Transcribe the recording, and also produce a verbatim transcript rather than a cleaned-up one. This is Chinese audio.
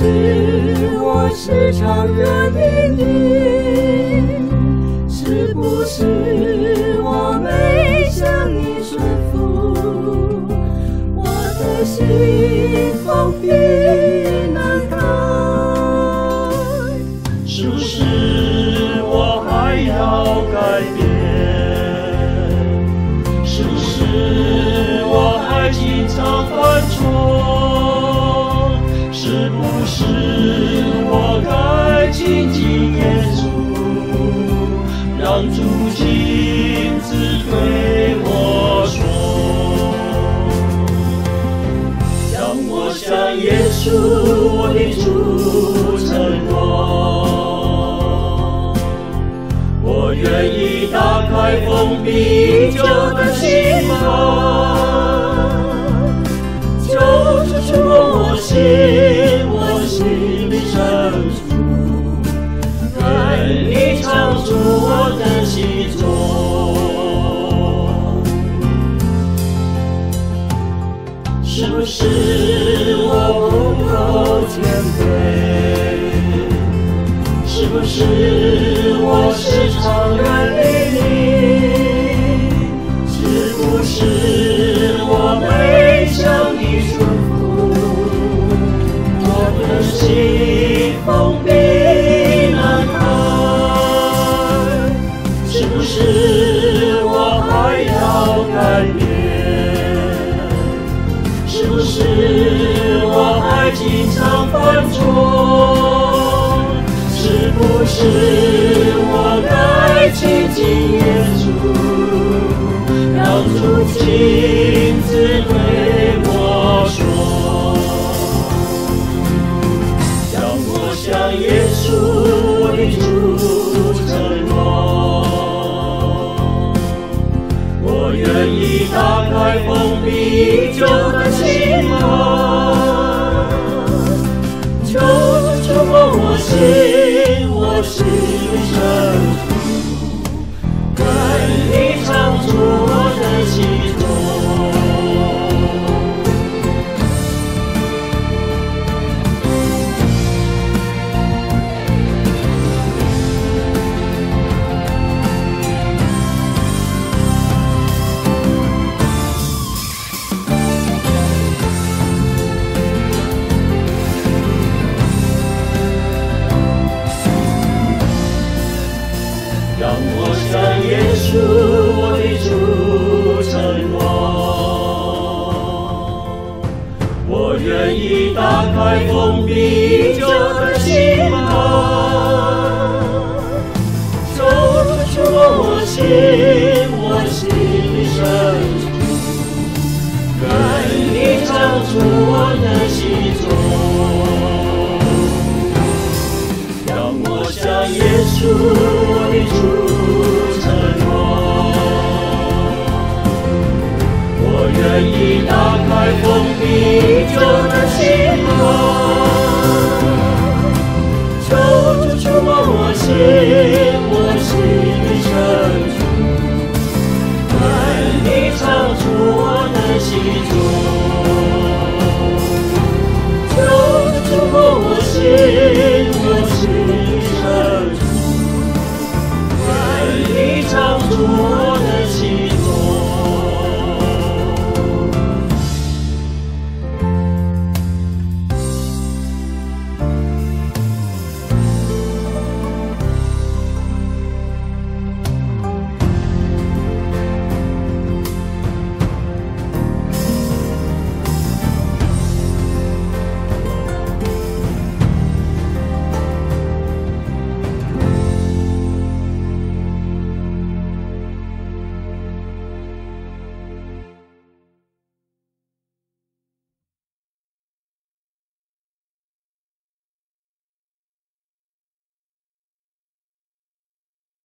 是我时常热恋你？是不是我没向你顺服？我的心封闭难开。 是不是我还要改变？是不是我还经常犯错？是不是我该紧紧耶稣，让主亲自对我说，让我向耶稣我的主承诺，我愿意打开封闭已久的心房，求主触摸我心，我心里深处，愿你常驻我的心中。是不是我不够谦卑？是不是我时常远离你？是不是我没向你顺服？我的心封闭难开。是不是我还要改变？是不是我还经常犯错？是不是我该亲近耶稣，让主亲自对我说，让我向耶稣我的主承诺，我愿意打开封闭已久的心房，求主触摸我心，我心里深处，愿你常驻我的心中。让我向耶稣我的主承诺，我愿意打开封闭已久的心房，求主触摸我心，我心里深处，愿你常驻我的